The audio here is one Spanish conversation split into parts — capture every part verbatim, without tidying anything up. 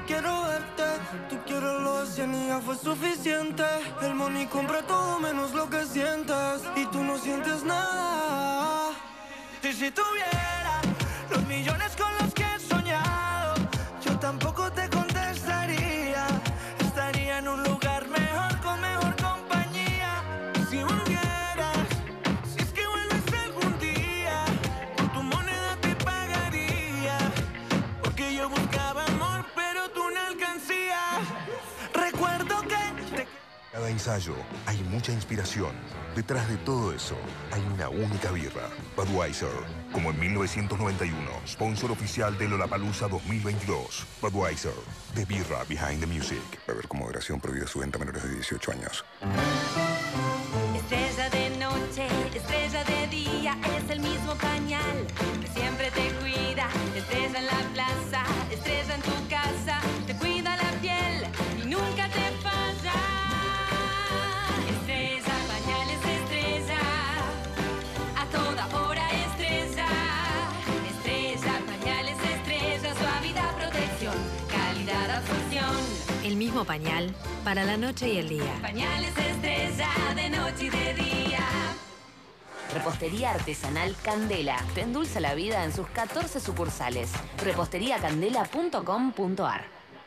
quiero verte. Tú quieres lo de cien y ya fue suficiente. El money compra todo menos lo que sientes. Y tú no sientes nada. Y si tuviera los millones con los que he soñado, yo tampoco te contestaría. Estaría en un lugar mejor con mejor compañía. Si volvieras, si es que vuelves algún día, con tu moneda te pagaría. Porque yo buscaba amor, pero tú no alcancías. Recuerdo que te... Cada ensayo hay mucha inspiración. Detrás de todo eso hay una única birra, Budweiser. Como en mil novecientos noventa y uno, sponsor oficial de Lollapalooza dos mil veintidós. Budweiser, the birra behind the music. Beber con moderación, prohibida su venta a menores de dieciocho años. Estrella de noche, estrella de día, es el mismo pañal que siempre te cuida. Estrella en la plaza, estrella en tu casa, te cuida la piel y nunca te falla. Estrella, pañales, estrella, a toda hora estrella. Estrella, pañales, estrella, suavidad, protección, calidad, absorción. El mismo pañal para la noche y el día. Pañales estrella de noche y de día. Repostería artesanal Candela. Te endulza la vida en sus catorce sucursales. repostería candela punto com punto ar.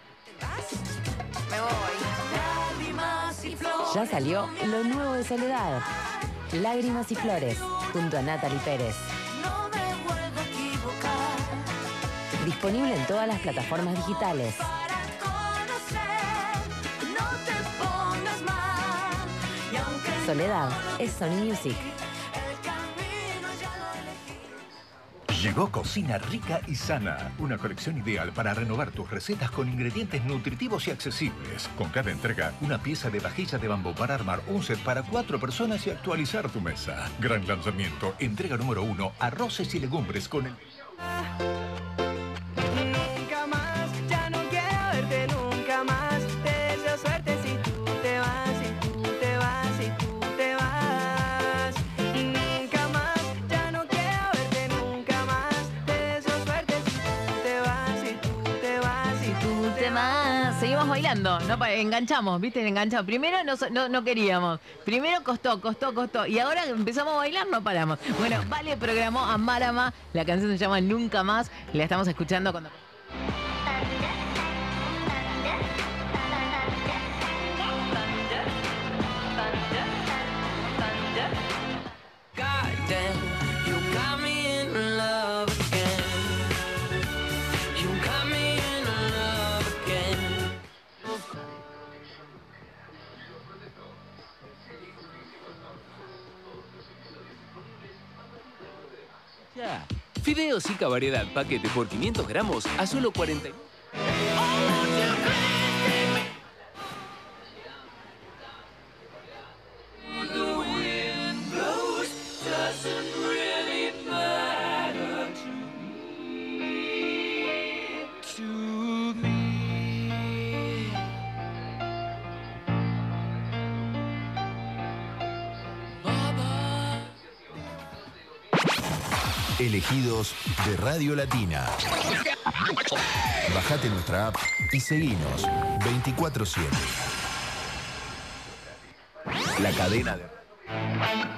Me voy. Lágrimas y flores. Ya salió lo nuevo de Soledad. Lágrimas y Flores, junto a Natalie Pérez. No me vuelvo a equivocar. Disponible en todas las plataformas digitales. Para conocer, no te pongas mal. Y aunque Soledad es Sony Music. el camino ya lo elegí. Llegó Cocina Rica y Sana, una colección ideal para renovar tus recetas con ingredientes nutritivos y accesibles. Con cada entrega, una pieza de vajilla de bambú para armar un set para cuatro personas y actualizar tu mesa. Gran lanzamiento, entrega número uno, arroces y legumbres con el... Nunca más, ya no quiero verte nunca más. Te deseo suerte si tú te vas, si tú te vas, si tú te vas. Nunca más, ya no quiero verte nunca más. Te deseo suerte si tú te vas, si tú te vas, si tú te vas. Seguimos bailando, no Pa- enganchamos, ¿viste? Enganchamos. Primero no, so- no, no queríamos. Primero costó, costó, costó. Y ahora que empezamos a bailar, no paramos. Bueno, Vale programó a Marama. La canción se llama Nunca Más. Y la estamos escuchando cuando... Goddamn, you got me in love again. You got me in love again. Ya. Fideos Ica variedad paquete por quinientos gramos a solo cuarenta. Elegidos de Radio Latina. Bajate nuestra app y seguinos veinticuatro siete. La cadena de...